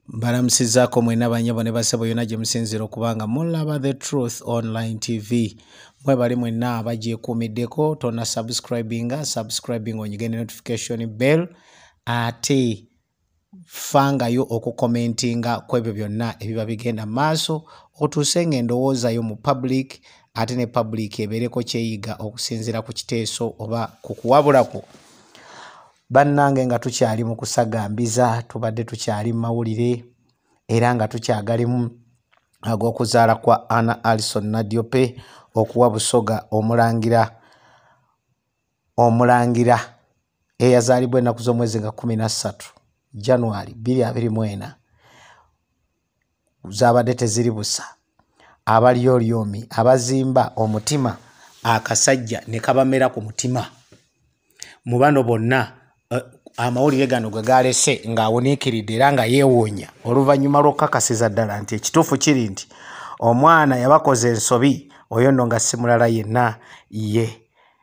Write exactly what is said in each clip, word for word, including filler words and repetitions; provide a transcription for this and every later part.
Balamusizzaako mwena banyabo ne basebo yonna gye musinzira okubanga mulaba The Truth Online T V. Mwe bali mwenna abagyekuumiddeko tonna subscribinga subscribing onyige ne notification bell ate fangayo okukomentinga ku ebyo byonna ebiba bigenda maaso otuuse ng'endowooza yo mu public ate ne public ebeereko kyeyiga okusinziira ku kiteeso oba ku kuwabulako. Bannange nga tukyali mu kusagambiza tubadde tukyali mu mawulire era nga tukyagalimu ag'okuzaala kwa Anna Alison Nadiope okuwa Busoga omulangira omulangira eyazaalibwa ennaku z'omwezi nga kumi na ssatu January bbiri abiri mu ena zaabadde teziri busa. Abalyoolyomi abazimba omutima akasajja ne kabamera ku mutima mu bano bonna. Uh, amawulire gano gwe galese ng'awuniikiridde era nga yeewuunya oluvannyuma lw'okukakasiza ddala nti ekituufu kiri nti omwana yabakoze ensobi oyo nno nga si mulala yenna ye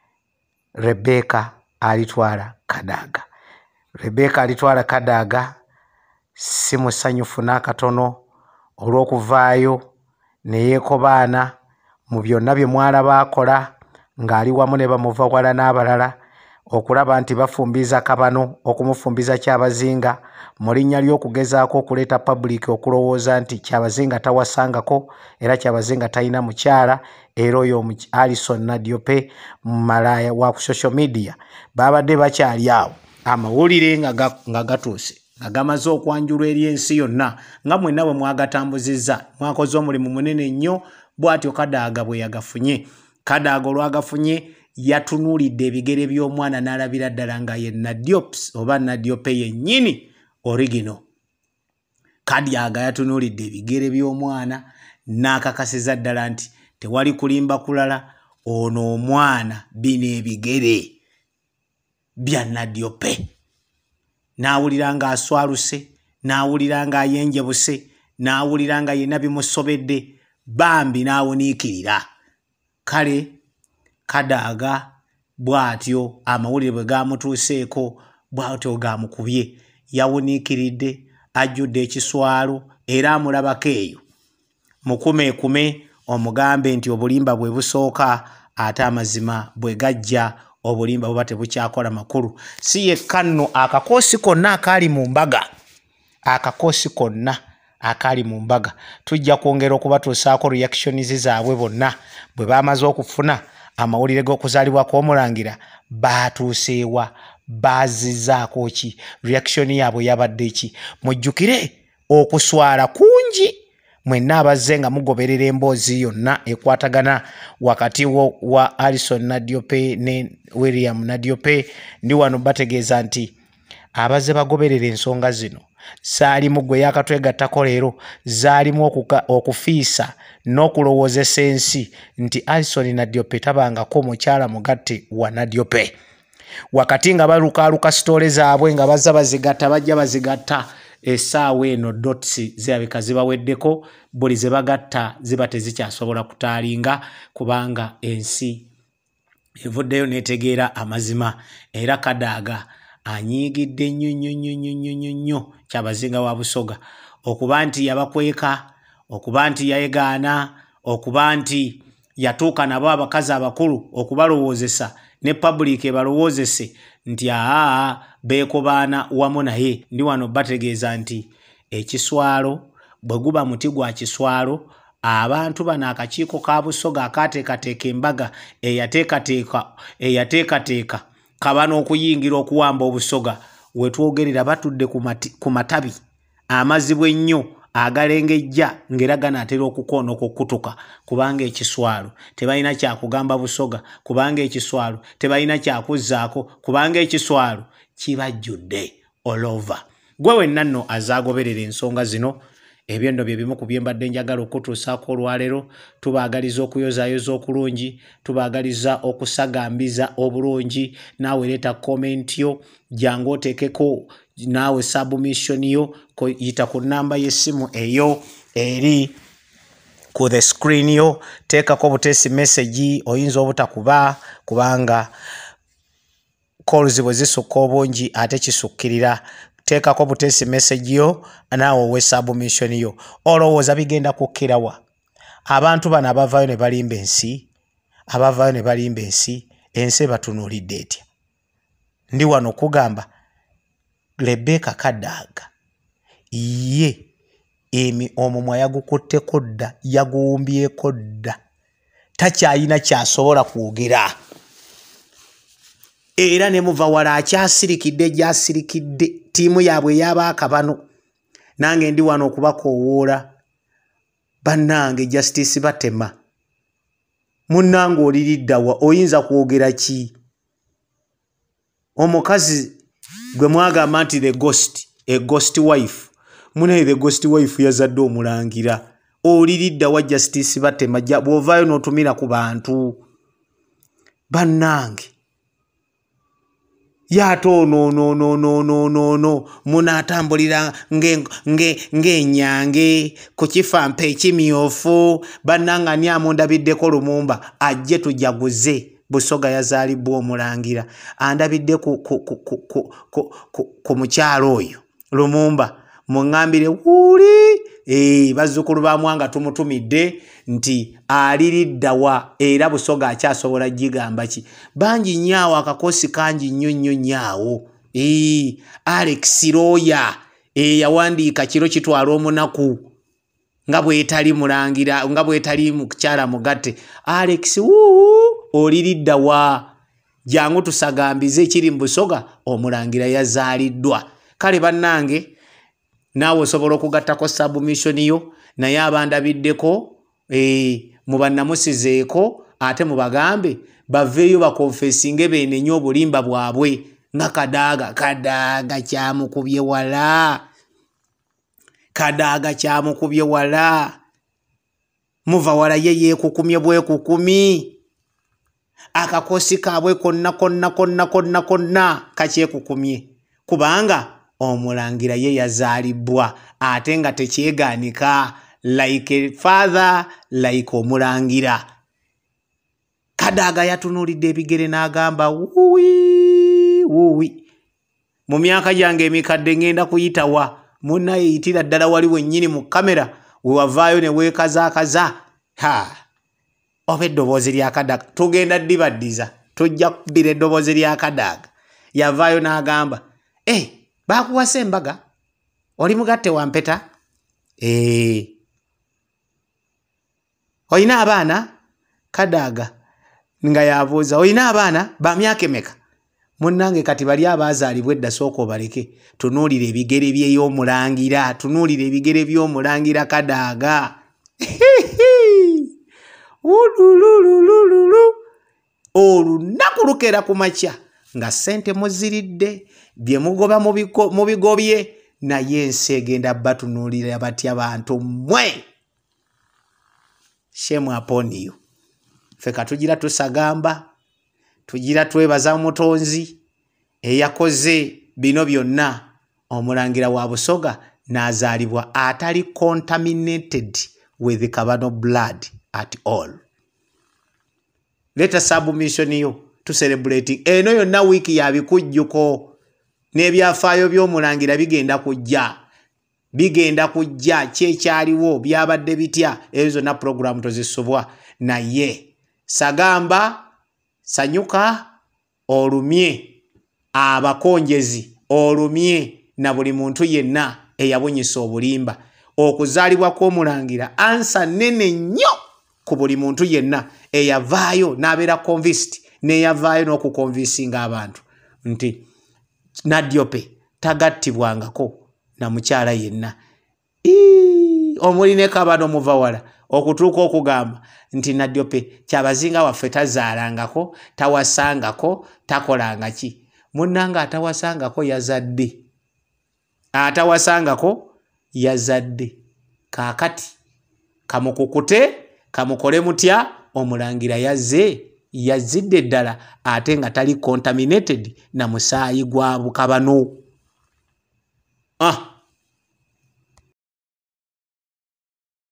Rebecca alitwala Kadaga. Rebecca alitwala Kadaga si musanyufu n'akatono olw'okuvaayo ne yeekobaana mu byonna bye mwalaba akola ng'ali wamu ne bamuvawala n'abalala okulaba nti bafumbiza kabano okumufumbiza kyabazinga mu linnya ly'okugezaako okuleeta public okulowooza nti kyabazinga tawasangako era kyabazinga talina mukyala era oyo Alison Nadiope malaya wa ku social media babadde bakyali awo amawulire nga gatuuse nga gamaze okwanjulwa eri ensi yonna nga mwenna bwe mwagatambuzizza mwakoze omulimu munene nnyo bw'atyo Kadaga bwe yagafunye. Kadaga olwagafunye yatunuulidde ebigere by'omwana n'alabira ddala nga ye Nadiope oba Nadiope yennyini original. Kadaga yatunuulidde ebigere by'omwana n'akakasiza ddala nti tewali kulimba kulala, ono omwana bino ebigere bya Nadiope. N'awulira nga aswaluse, n'awulira nga ayenjebuse, n'awulira nga yenna bimusobedde, bambi n'awuniikirira. Kale Kadaga bw'atyo amawulire bwe gaamutuuseeko bw'atyo gaamukubye, yawuniikiridde ajjudde ekiswalo era amulabako eyo mukumeekume omugambe nti obulimba bwe busooka ate amazima bwe gajja obulimba buba tebukyakola makulu. Si yekka nno akakoosi konna akaali mu mbaga akakoosi konna akaali mu mbaga tujja kwongera okubatuusaako reactions zaabwe bonna bwe baamaze okufuna amawulire g'okuzaalibwa kw'omulangira baatuuseewa baazizzaako ki reaction yaabwe yabadde ki. Mujjukire okuswala kungi mwenna abazze nga mugoberera emboozi yonna ekwatagana wakati wo wa Alison Nadiope ne William Nadiope. Ndi wano bategeeza nti abazze bagoberera ensonga zino zaalimu gwe yakatwegattako leero zaalimu okufiisa n'okulowoozesa ensi nti Alison Nadiope tabangako mukyala mugatte wa Nadiope. Wakati nga balukaaluka sitoole zaabwe nga bazza bazigatta bajja bazigatta essaawa eno dotsi zirabika zibaweddeko, buli ze bagatta ziba tezikyasobola kutaalinga kubanga ensi evuddeyo n'etegeera amazima. Era Kadaga anyiigidde nnyo nnyo nnyo nnyo nnyo nnyo Kyabazinga wa Busoga okuba nti yabakweka, okuba nti yayegaana, okuba nti yatuuka nabo abakazi abakulu okubalowoozesa ne public ebalowoozese nti aa beekobaana wamu naye. Ndi wano bategeeza nti ekiswalo bwe guba muti gwa kiswalo, abantu bano akakiiko ka Busoga akaateekateeka embaga eyateekateeka eyateekateeka kabano okuyingira okuwamba Obusoga we twogerera batudde ku matabi amazibu ennyo agalengejja ng'era ganaatera okukoona okukutuka kubanga ekiswalo tebalina kyakugamba Busoga, kubanga ekiswalo tebalina kyakuzzaako, kubanga ekiswalo kibajjudde all over. Gwe wenna nno azaagoberera ensonga zino ebyo nno bye bimu ku bye mbadde njagala okutuusaako olwaleero. Tubaagaliza okuyozaayoza okulungi, tubaagaliza okusagambiza obulungi. Naawe leeta comment yo, jangu oteekeko naawe submission yo, yita ku nnamba y'essimu eyo eri ku the screen yo, teekako buteesi message, oyinza obutakuba kubanga calls bwe zisukka obungi ate kisukkirira teekako butesi message yo naawe owe submission yo. Olowooza bigenda kukkirawa? Abantu bano abavaayo ne balimba ensi, abavaayo ne balimba ensi, ensi batunuulidde etya? Ndi wano kugamba Rebecca Kadaga ye emi omumwa yagukutteko dda, yaguwumbyeko dda, takyayina kyasobola kwogera. Era ne muvawala akyasirikidde gyasirikidde, ttiimu yaabwe yabaaka bano. Nange ndi wano okubakoowoola bannange Justice Batema. Munnange oliriddawa, oyinza kwogera ki? Omukazi gwe mwagamba nti the ghost, a ghost wife. Munaye the ghost wife yazadde omulangira. Oliriddawa Justice Batema, bw'ovaayo n'otumira ku bantu. Bannange. Yato no no no no no no no munatambulira nge nge ng'ennyange ku kifampa ekimyofu. Bannanga ni amundabiddeko Lumumba ajje tujaguze Busoga yazaalibwa omulangira. Andabidde ku ku ku ku ku ku ku mukyalo oyo Lumumba muŋŋambire wuli eh bazzukulu ba Mwanga tumutumidde nti aliriddawa era Busoga akyasobola gigamba ki? Bangi nyaawo akakosi kangi nnyo nnyo nyaawo. Eh Alex Roya eh yawandiika kiro kitwala omunaku nga bwetali mulangira, nga bwetali mukyala mugatte. Alex wuu oliriddawa, jangu tusagambize ekiri mu Busoga omulangira yazaaliddwa. Kale bannange naawe osobola okugattako submission yo, naye abandabiddeko eh mubannamusizeeko ate mubagambe baveeyo bakonfesinge beenenye obulimba bwabwe nga Kadaga. Kadaga kyamukubye wala, Kadaga kyamukubye wala. Muvawala ye yeekukumye bwekukumi. Akakosi kaabwe konna konna konna konna konna kakyekukumye, kubanga omulangira ye yazaalibwa ate nga tekyeganika, like a father, like omulangira. Kadaga yatunuulidde ebigere n'agamba wuwi wuwi, mu myaka gyange emikadde ngenda kuyitawa. Munnaye yitira ddala wali wennyini mu kamera we wavaayo ne weekazaakaza. Ha oba eddoboozi lya Kadaga tugenda ddibaddiza, tujja kubbira eddoboozi lya Kadaga. Yavaayo n'agamba eh baakuwasa embaga, oli mugatte wa mpeta? Eh oyina abaana? Kadaga nga yabuuza oyina abaana ba myaka emeka? Munnange kati bali abaazaalibwa edda sooka obaleke, tunuulire ebigere by'omulangira, tunuulire ebigere by'omulangira Kadaga. Ulululululu olunaku lukera ku makya nga ssente muziridde bye mugoba mu bigobye, naye ensi egenda batunuulira batya bantu mmwe. Shame upon you. Ffe katugira tusagamba, tugira twebaza Omutonzi eyakoze bino byonna. Omulangira wa Busoga n'azaalibwa atali contaminated with the Kabano blood at all. Let us submission yo to celebrating. Eno yonna wiki ya bikujjuko n'ebyafaayo by'omulangira bigenda kujja. Bigenda kujja kyekyaliwo byabadde bitya, ezo na program tozisobwa. Naye sagamba sanyuka olumye abakonjezi, olumye na buli muntu yenna eyabonyesa obulimba. Okuzaalibwa kw'omulangira ansa nene nnyo ku buli muntu yenna eyavaayo n'abeera convinced n'eyavaayo n'okukonvinsinga abantu nti Nadyope tagattibwangako na mukyala yenna. Omuli ne Kabano Muvawala okutuuka okugamba nti Nadyope kyabazinga waffe tazaalangako, tawasangako, takolanga ki? Munnanga atawasangako yazadde. Atawasangako yazadde. Kaakati kamukukute kamukole mutya? Omulangira yazze, yazidde ddala ate nga tali contaminated na musaayi gwa Kabano. Ah